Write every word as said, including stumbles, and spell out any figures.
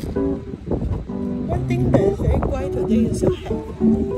One thing that is very 乖 today is your hat.